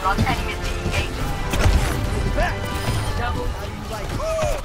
Got enemy CE agent. Back! Double. How do you like it?